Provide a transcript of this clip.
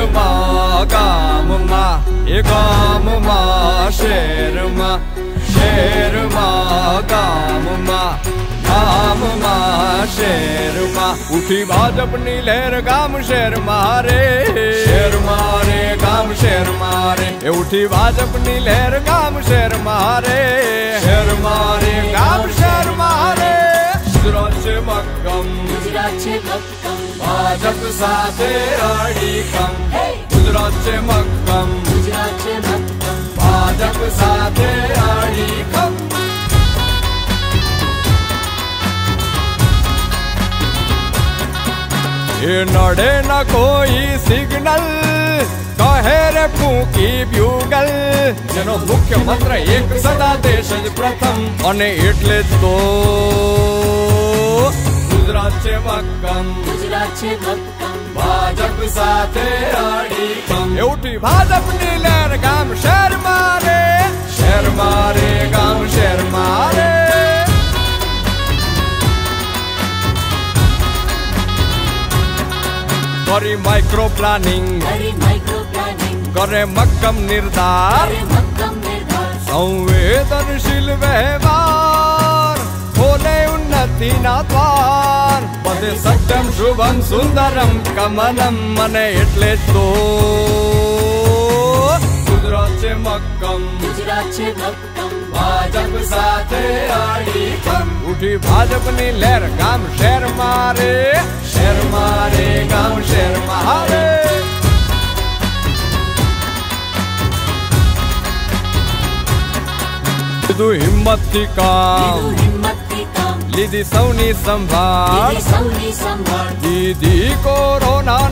શહેરમાં ગામમાં એ ગામમાં શહેરમાં શહેરમાં ગામમાં ગામમાં શહેરમાં ઉઠી ભાજપની લહેર ગામ શહેર મારે શહેર મારે ગામ શહેર મારે એ ઉઠી ભાજપની લહેર ગામ શહેર મારે શહેર મારે ગામ શહેર મારે ગુજરાત છે મક્કમ ભાજપ સાથે અડીખમ ગુજરાત છે મક્કમ ભાજપ સાથે અડીખમ એ નડે ન કોઈ સિગ્નલ કહે રે ફૂંકી બ્યુગલ જેનો મુખ્ય મંત્ર એક સદા દેશ જ પ્રથમ અને એટલે જ તો ગુજરાત છે મક્કમ ભાજપ સાથે અડીખમ એ ઉઠી ભાજપની લહેર ગામ શહેર મારે શહેર મારે ગામ શહેર મારે કરી માઇક્રો પ્લાનિંગ કરે મક્કમ નિર્ધાર સંવેદનશીલ વ્યવહાર ખોલે ઉન્નતિના દ્વાર બધે સત્યમ શુભમ સુંદરમ કમલમ મને એટલે જ તો ગુજરાત છે મક્કમ ભાજપ સાથે અડીખમ ઉઠી ભાજપની લહેર ગામ શહેર મારે શહેર મારે ગામ શહેર મારે લીધું હિંમતથી કામ લીધી સૌની સંભાળ દીધી કોરોના